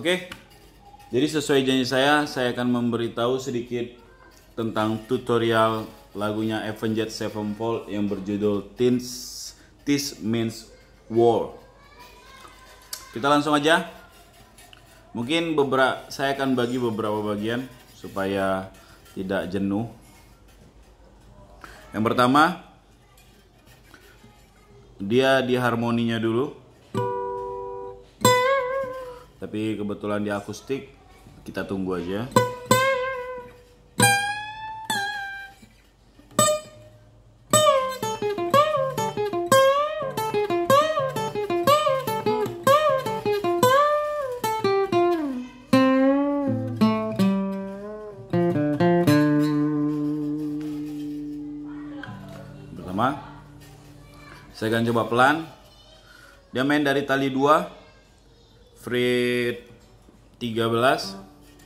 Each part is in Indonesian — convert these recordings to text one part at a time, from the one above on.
Oke, jadi sesuai janji saya akan memberitahu sedikit tentang tutorial lagunya Avenged Sevenfold yang berjudul This Means War. Kita langsung aja. Mungkin saya akan bagi beberapa bagian supaya tidak jenuh. Yang pertama, dia di harmoninya dulu. Tapi kebetulan di akustik, kita tunggu aja. Pertama, saya akan coba pelan. Dia main dari tali 2, fret 13,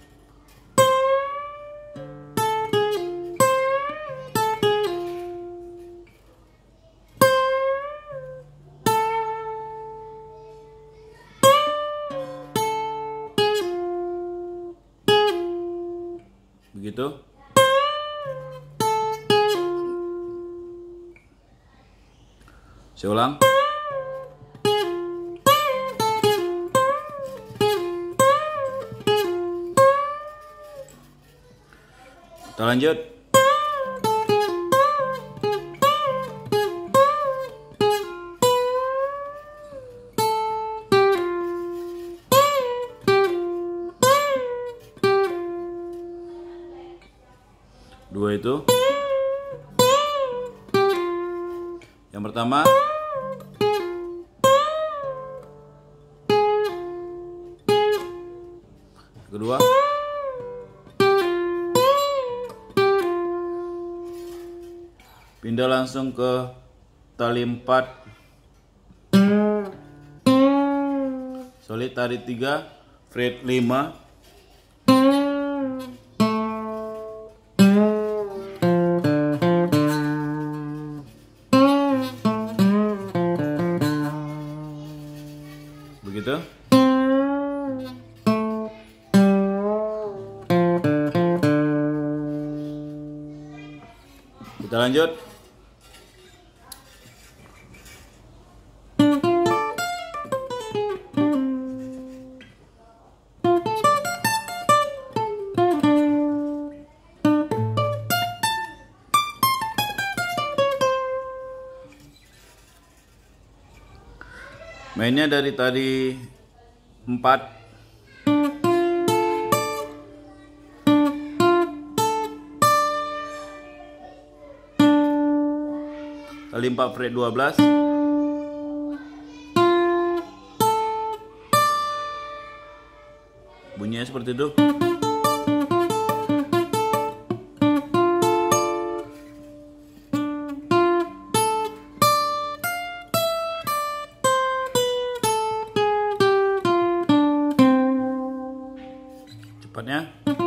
begitu. Saya ulang. Kita lanjut. Dua itu. Yang pertama. Kedua. Pindah langsung ke tali 4. Solid tali 3, fret 5. Begitu. Kita lanjut. Mainnya dari tadi 4. Tali 4 fret 12. Bunyinya seperti itu. Cepatnya.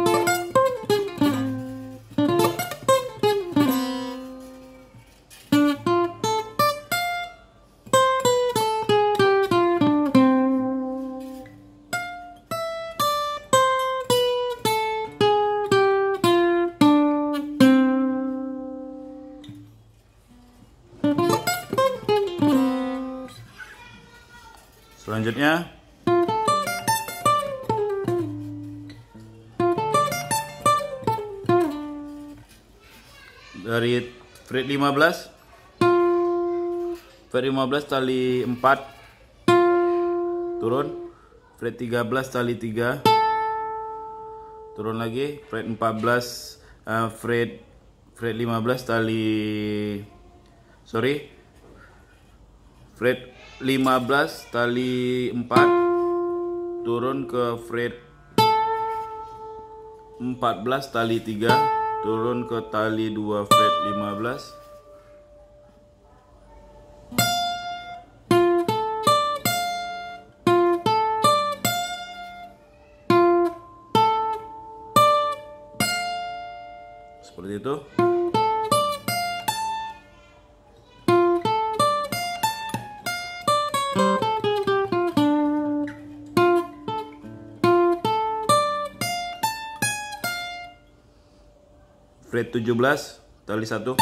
Selanjutnya dari fret 15, tali 4 turun, fret 13 tali 3 turun lagi, fret 15 fret 15 fret 15 tali 4 turun ke fret 14 tali 3 turun ke tali 2 fret 15. Seperti itu. fret 17 tali 1.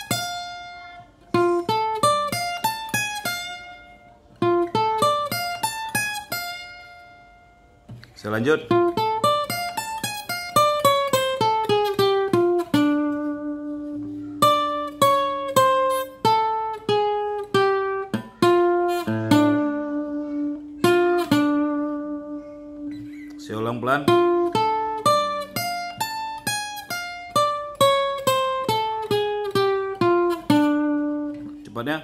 Saya lanjut. Saya ulang pelan. Cepatnya.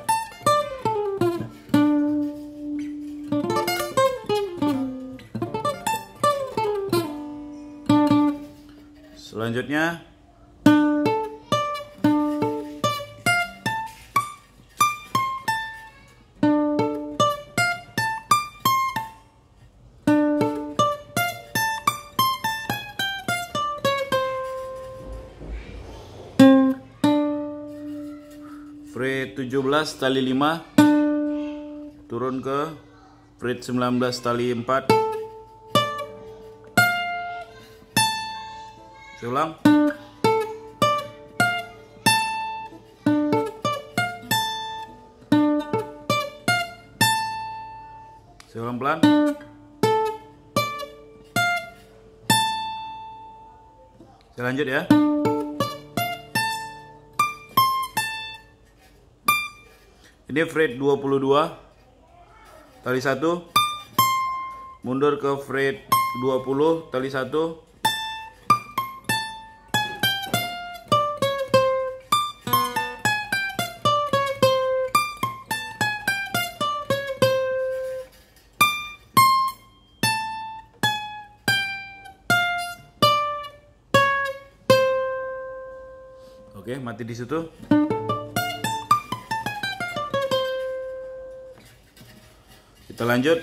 Selanjutnya fret 17 tali 5 turun ke fret 19 tali 4. Saya ulang. Saya ulang pelan. Saya lanjut ya. Ini fret 22 tali 1, mundur ke fret 20 tali 1. Oke, mati di situ. Kita lanjut.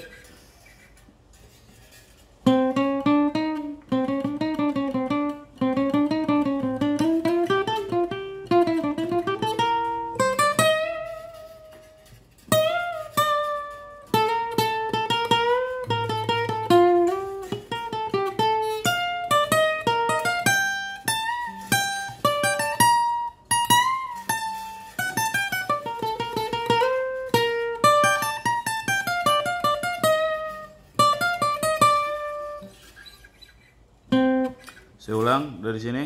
Saya ulang dari sini.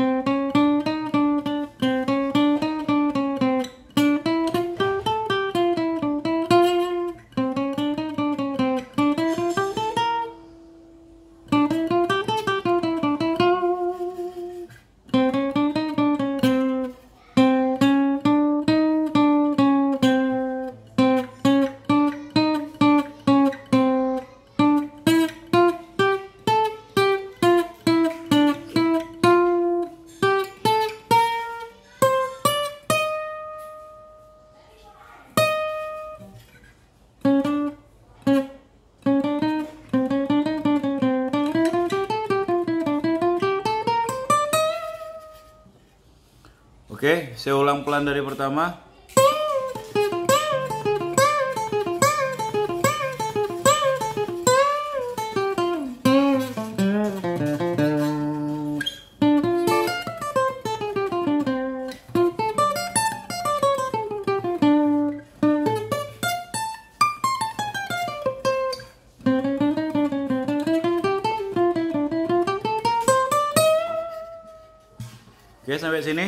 Oke, saya ulang pelan dari pertama. Oke, sampai sini.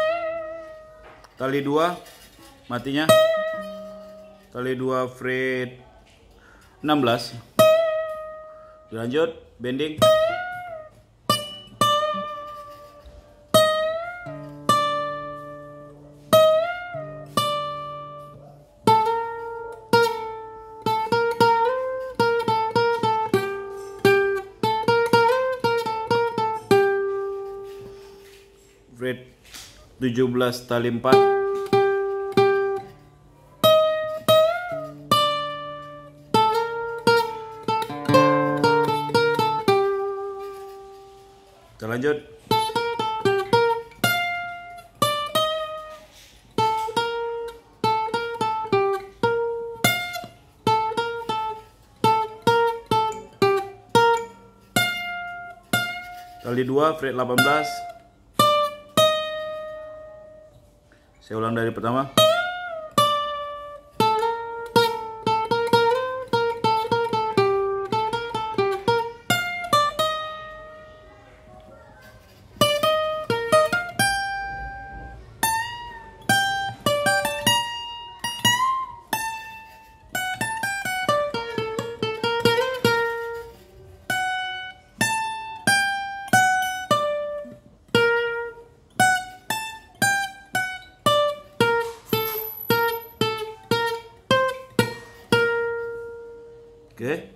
Tali 2 matinya. Tali 2 fret 16. Lanjut bending. Fret 17 tali 4. Kita lanjut. Tali 2 fret 18. Saya ulang dari pertama. Oke.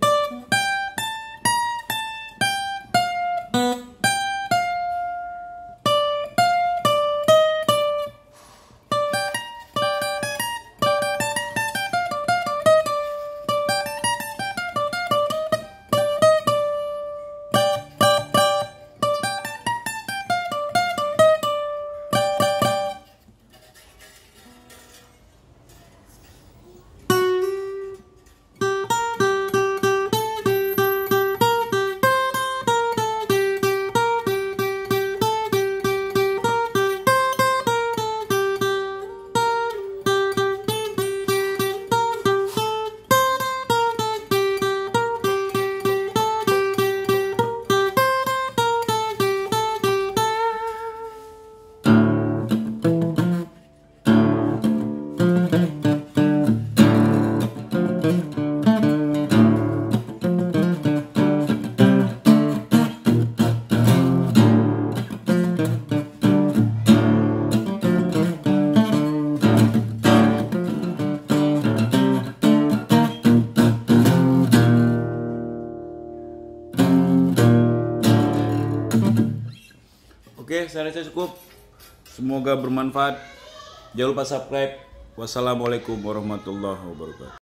Oke, saya rasa cukup. Semoga bermanfaat. Jangan lupa subscribe. Wassalamualaikum warahmatullahi wabarakatuh.